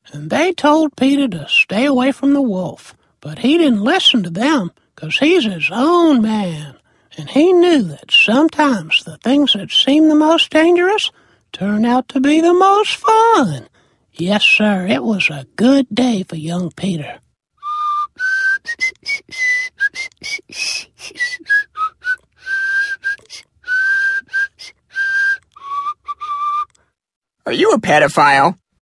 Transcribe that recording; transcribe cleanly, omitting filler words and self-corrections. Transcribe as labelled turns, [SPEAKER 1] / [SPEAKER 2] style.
[SPEAKER 1] and they told Peter to stay away from the wolf. But he didn't listen to them, 'cause he's his own man, and he knew that sometimes the things that seem the most dangerous turn out to be the most fun. Yes, sir, it was a good day for young Peter.
[SPEAKER 2] Are you a pedophile?